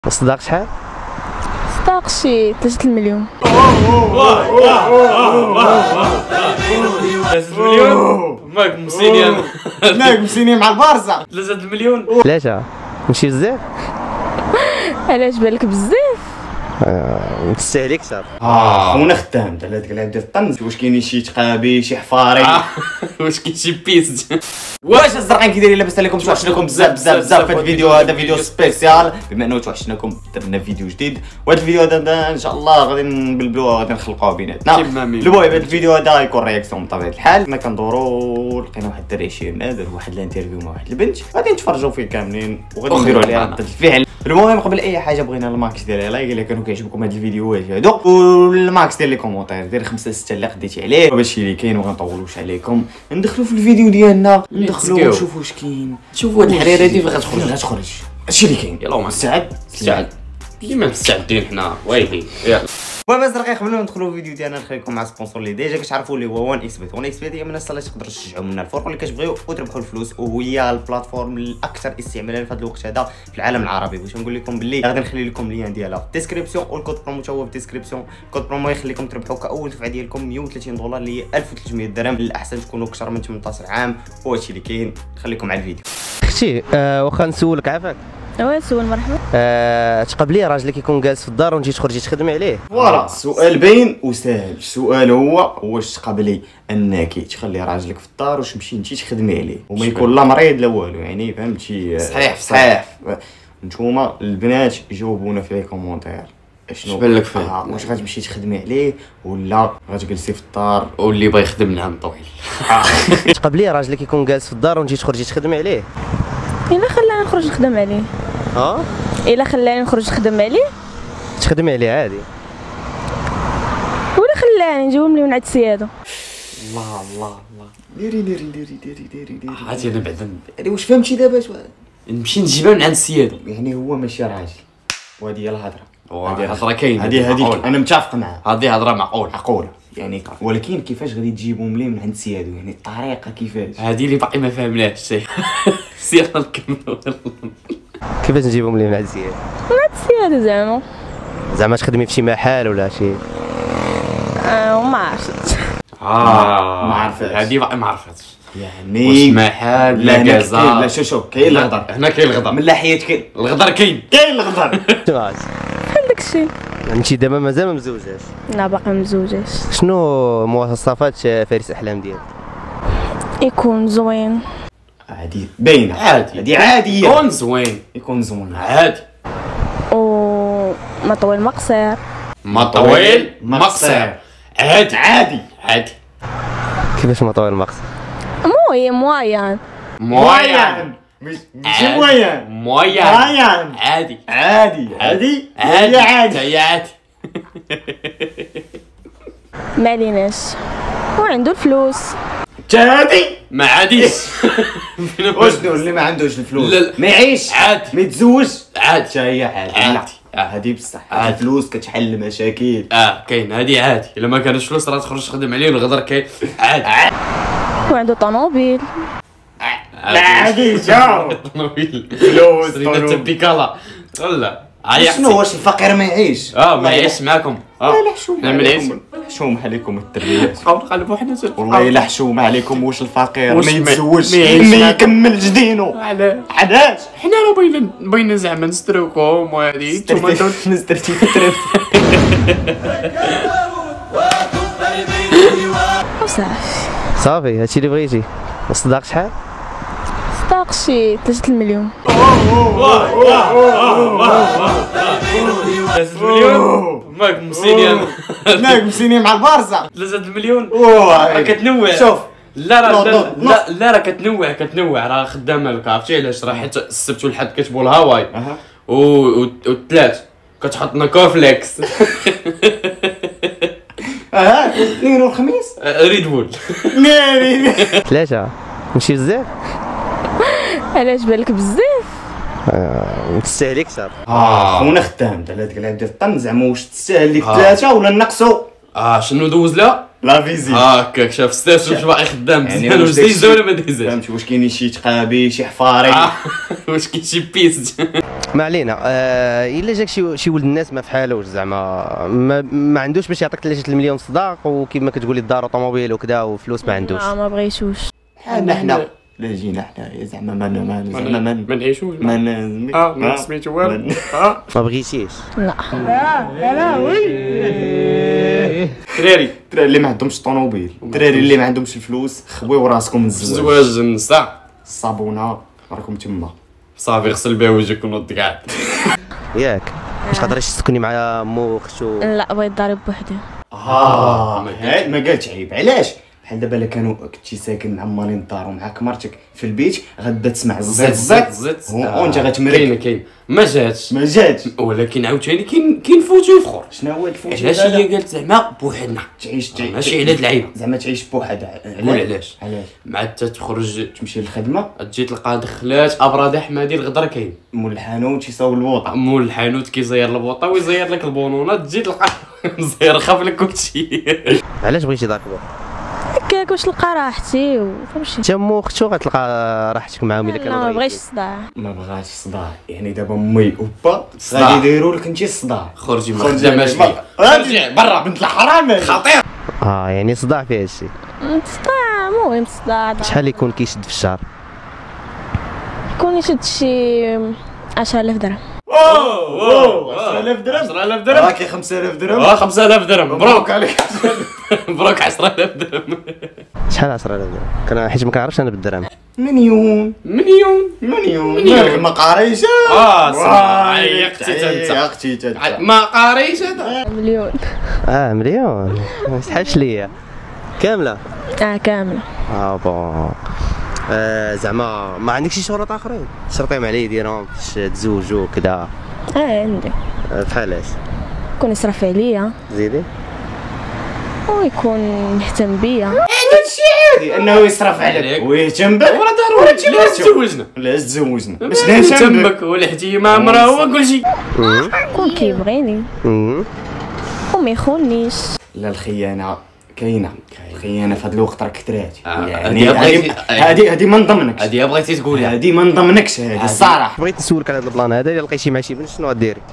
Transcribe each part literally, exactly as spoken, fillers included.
الصداق شحال؟ الصداق شي ثلاثة المليون. ثلاثة مليون؟ ماك مسيني ماك مسيني مع البارزة. ثلاثة المليون؟ ثلاثة ماشي بزاف؟ علاش بالك بزاف؟ آه تستاهلي كثر. اه خونا خدام انت هذاك العيب ديال الطنز. واش كاينين شي تقابي شي حفاري؟ واش كاين شي بيس؟ واش الزرقان كي دايرين لاباس عليكم؟ توحشناكم بزاف بزاف بزاف في هذا الفيديو. هذا فيديو سبيسيال بما انه توحشناكم درنا فيديو جديد. وهذا الفيديو هذا ان شاء الله غادي نبلبلوه غادي نخلقوه بيناتنا. المهم هذا الفيديو هذا يكون رياكسيون بطبيعه الحال. حنا كندوروا لقينا واحد الدري عشرين دار واحد الانترفيو مع واحد البنت غادي نتفرجوا فيه كاملين وغادي نديروا عليها رده الفعل. المهم قبل اي حاجه بغينا الماكس ديال لايك الا كانوا كيعجبكم هاد الفيديوهات هادو والماكس ديال لي كومونتير دير خمسة ستة اللي خديتي عليه باش اللي كاين وما غنطولوش عليكم. ندخلوا في الفيديو ديالنا ندخلوا ونشوفوا واش كاين. شوفوا هاد الحريره هادي فين غتخرج غتخرج هادشي اللي كاين. يلا مستعد مستعد ديما مستعدين حنا ويلي. يلا المهم الزرقاء قبل ما ندخلوا في الفيديو ديالنا نخليكم مع سبونسور اللي ديجا كتعرفوا اللي هو وان اكس بيت. وان اكس بيت هي من الناس اللي تقدروا تشجعوا منها الفرق اللي كتبغيو وتربحوا الفلوس وهي البلاتفورم الاكثر استعمالا في هذا الوقت هذا في العالم العربي. باش نقول لكم باللي غادي نخلي لكم اللين ديالها في الديسكريبسيون والكود برومو حتى هو في الديسكريبسيون. الكود برومو يخليكم تربحوا كاول دفعه ديالكم مية وثلاثين دولار اللي هي ألف وثلاثمية درهم. الاحسن تكونوا اكثر من ثمنطاش عام وهادشي اللي كاين. نخليكم على الفيديو. اختي آه واخا نسولك عافاك. واه سول مرحبا. آه تقبلي راجلك يكون جالس في الدار ونجي تخرجي تخدمي عليه؟ فوالا السؤال باين وسهل. السؤال هو واش تقبلي انك تخلي راجلك في الدار واش تمشي انت تخدمي عليه وما يكون لا مريض لا والو؟ يعني فهمتي؟ صحيح صحيح. نتوما البنات جاوبونا في لي كومونتير اشنو بان لك فيه. آه واش غتمشي تخدمي عليه ولا غتجلسي في الدار؟ واللي بغى يخدم نعم طويل. تقبلي راجلك يكون جالس في الدار ونجي تخرجي تخدمي عليه؟ الا خلاني نخرج نخدم عليه. اه الا خلاني نخرج نخدم عليه تخدمي عليه عادي. ولا خلاني نجيبهم لي من عند السياده. الله الله الله. ديري ديري ديري ديري ديري ديري. عرفتي انا بعدا يعني واش فهمتي دابا؟ نمشي نجيبها من عند السياده. يعني هو ماشي راجل وهذه هي الهضره. هذه هضره كاينه. هذه هذه انا متفق معها. هذه هضره معقوله معقوله يعني. ولكن كيفاش غادي تجيبهم لي من عند سيادو؟ يعني الطريقه كيفاش؟ هذه اللي باقي ما فهمناش شي. سير نكملوا. كيفاش نجيبهم لي من عند السياد؟ من عند السياده زعما زعما تخدمي في شي محل ولا شي؟ اه وما عرفتش. اه ما عرفتش. هذه باقي ما عرفتش. يعني واش محل لا كازا؟ لا شوف شوف كاين الغدر. هنا كاين الغدر من ناحيه كاين الغدر كاين كاين الغدر. بحال داكشي. انت دابا مازال ما مزوجاش؟ لا باقي مزوجاش. شنو مواصفات فارس احلام ديالك؟ يكون زوين. عادي باينه. عادي. هذه عاديه. يكون زوين. يكون زوين عادي. و ما طويل ما قصير. ما طويل ما قصير. عادي عادي عادي. كيفاش ما طويل ما قصير؟ موي موين. موين. ماشي موين. موين. موين. عادي عادي عادي عادي عادي هي عادي. ما عليناش وعنده الفلوس. عادي ما عاديش. وشنو اللي ما عندوش الفلوس؟ لا لا. ما يعيش عادي. ما يتزوج عادي. حتى هي عادي. عادي. لا هذه بصح عادي. الفلوس كتحل المشاكل. اه كاين هذه عادي. الا ما كانش فلوس راه تخرج تخدم عليه والغدر كاين. عادي. وعنده طوموبيل. عادي جاو طوموبيل. فلوس سريدة بيكالا ولا شنو؟ واش الفقير ما يعيش؟ اه ما يعيش معاكم. اه لا حشومه حنا مليح. حشومه عليكم التربيات. بقاو نقلبوا حنا والله الا حشومه عليكم. واش الفقير واش ما ما- يتزوجش ما يعيش ما معاكم؟ يكمل جدينو؟ علاش؟ علاش؟ حنا راه بغينا بغينا زعما نستروكم وهادي نتوما نسترتي تترف. وصافي. صافي هادشي اللي بغيتي. الصداق شحال؟ الصداق شي ثلاثة المليون. ثلاثة مليون؟ ماك مسيني ماك مسيني مع البارزة. ثلاثة مليون؟ واه راه كتنوع. شوف لا راه لا، لا لا. لا لا راه كتنوع كتنوع راه خدامه لك. عرفتي علاش؟ راه حيت السبت والحد كتبوا الهواي اها و والثلاث كتحط لنا كورفليكس. اها الاثنين والخميس ريد بول. ناري. ثلاثة ماشي بزاف؟ علاش بالك بزاف؟ آه تستاهلي كثر. اه خونا خدام انت هذاك العيب ديال الطن. زعما واش تستاهل ليك آه. ثلاثة ولا نقصوا؟ اه شنو دوز لا لا فيزيت هكاك شاف ستاش واش باقي خدام يعني مزيان واش واش داكشي- ديزا ولا ما ديزاش فهمت واش كاين شي تقابي شي حفاري آه، واش كاين شي بيس ما علينا. آه الا جاك شي شي ولد الناس ما فحالوش زعما ما, ما عندوش باش يعطيك ثلاثة المليون صداق، وكيما كتقولي الدار وطوموبيل وكذا وفلوس ما عندوش. لا ما بغيتوش. حنا حنا لا جينا حنا زعما ما ما زعما ما ما نعيشوش ما ن- اه ما سميتو والو ما- اه ما بغيتيش. لا الدراري الدراري اللي ما عندهمش طوموبيل، الدراري اللي ما عندهمش الفلوس، خبيو راسكم من الزواج. الزواج النساء الصابونه راكم تما. صافي غسل بها وجهك ونوض قاعد ياك واش تقدريش تسكني مع مو اختو؟ لا بغيت ضارب بوحدي. اه هاد ما قالتش عيب. علاش؟ بحال دابا الا كانوا كنتي ساكن مع مالين الدار ومعاك مرتك في البيت غدا تسمع الزيت زيت زيت زيت وانت كاين غتمرك. كاين ما جاتش ما جاتش. ولكن عاوتاني كاين كاين فوتو اخر شنو هو الفوت؟ علاش هي قالت زعما بوحدنا تعيش تعيش ماشي على هاد العيبه زعما تعيش بوحدها. قول علاش علاش؟ مع حتى تخرج تمشي للخدمه تجي تلقى دخلات ابراده حمادي الغدر كاين مول الحانوت يصاوب البوطه. مول الحانوت كيزير البوطه ويزير لك البونونه تجي تلقى مزير خاف لك كلشي علاش بغيتي دارك بو؟ هكاك واش نلقى راحتي وفهمتي. انت مو اختو غتلقى راحتك معاهم الا لا كانوا ما ضايعين. بغيتش الصداع. ما بغاش صداع يعني دابا امي وبا صداع. غادي يديروا لك انت الصداع. خرجي ما خرجي خداماش ما- ليا غادي- خرجي برا بنت الحرام خطير اه يعني صداع فيه هادشي. الصداع المهم الصداع شحال يكون كيشد في الشهر؟ يكون يشد شي عشرة آلاف درهم. اوه عشرة آلاف درهم. عشرة آلاف درهم راكي خمسة آلاف درهم. اه خمسة آلاف درهم مبروك مبروك عليك. مبروك عشرة آلاف درهم شحال عشرة آلاف درهم؟ كان حيت ما كنعرفش انا بالدرهم. مليون مليون مليون مليون. مالك ما قاريش. اه صراحه عيقتي انت عيقتي انت. ما قاريش هذا مليون. اه مليون ما يسحبش ليا كامله. اه كامله. اه بون. آه زعما ما عندك شي شروط اخرين تشرطيهم عليه يديرهم باش تزوجوا كذا؟ اه عندي. آه بحال اش؟ يكون يصرف عليا زيدي. ويكون يهتم بيا. هادشي عادي انه يصرف عليك عليك. ويهتم بك. ورا ضروري لا تزوجنا لا تزوجنا باش نهتم بك. تمك والاهتمام راه هو كل شيء يكون كيبغيني مم. وما يخونيش. لا الخيانه كاينه. الخيانه في هذا الوقت راه كثرات. آه، يعني هادي بغيتي- هذه هذه هذه ما نضمنكش. هذه بغيتي تقولها هذه ما نضمنكش هذه الصراحه. بغيت نسولك على هذا البلان هذا، الا لقيتي مع شي بنت شنو غديري؟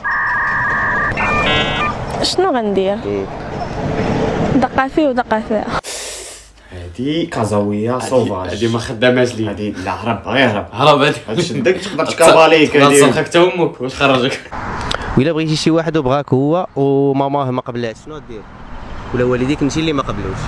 شنو غندير؟ دقه فيه ودقه فيها. هذه كازاويه سوفاج. هذه ما خداماش لي هذه لا هرب غير هرب. هرب هذه هاد شدك تقدر تكاباليك تقدر هذه. تصرخك حتى امك واش خرجك وإلا بغيتي شي واحد وبغاك هو وماماه ما قبلاتش شنو دير؟ ولا والديك انت اللي ما قبلوش؟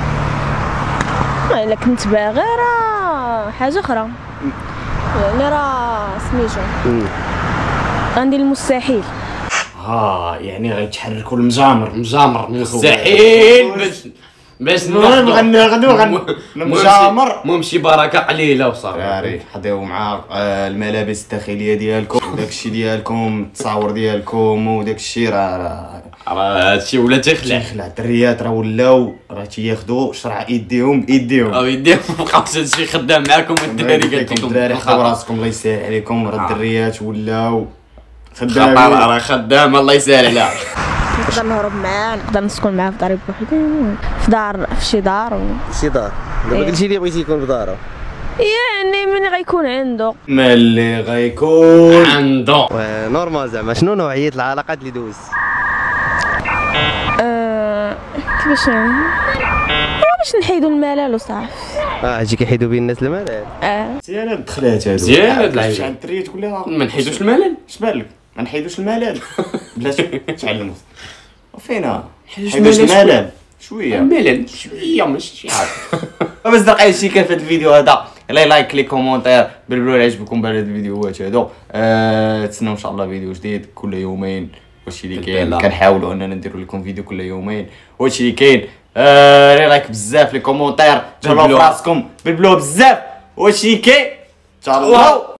الا كنت باغي راه حاجه اخرى. يعني راه سميتو مم. غندير المستحيل. ها يعني غيتحركوا المجامر. مجامر مستحيل باش باش المهم غناخدو غن المجامر. المهم شي بركه قليله وصافي دراري حضيو مع آه، الملابس الداخليه ديالكم وداك الشيء ديالكم التصاور ديالكم وداك الشيء راه راه راه هادشي ولا تيخلع تيخلع. الدريات راه ولاو راه تياخذوا شرع ايديهم بايديهم. او يديهم مابقاوش هادشي خدام معاكم والدراري قالت لكم الدراري خداو راسكم الله يسهل عليكم. راه الدريات ولاو خطر خدامين. راه خدام الله يسهل عليها نقدر نهرب معاه، نقدر نسكن معاه في داري بوحدي، في دار في شي دار و... شي دار. دابا إيه. قلتي لي بغيتي يكون في دارو. يعني ملي غيكون عنده. ملي غيكون عنده نورمال زعما شنو نوعيه العلاقات اللي دوز؟ آه... كيفاش يعني؟ باش نحيدو الملل وصافي. اه هادشي كيحيدوا بين الناس الملل. اه مزيان هاد الدخلات هادو. مزيان هاد العيب. شحال الدريه تقول لها ما نحيدوش الملل اش بالك ما نحيدوش الملل بلاش تعلموا فينا نحيدوش نحيدوش الملل الملل شويه. الملل شويه ماشي شي حاجه بس دقيقه شي كان في هذا الفيديو هذا يلا لايك لي كومونتير بلبلوا عجبكم بهاد الفيديوهات هادو. أه تسناو ان شاء الله فيديو جديد كل يومين. وهادشي اللي كاين بالله. كنحاولوا اننا نديروا لكم فيديو كل يومين. وهادشي اللي كاين أه لي لايك بزاف لي كومونتير جربوا بلبلوا. فراسكم بلبلوا بزاف. وهادشي اللي كاين تهلاو.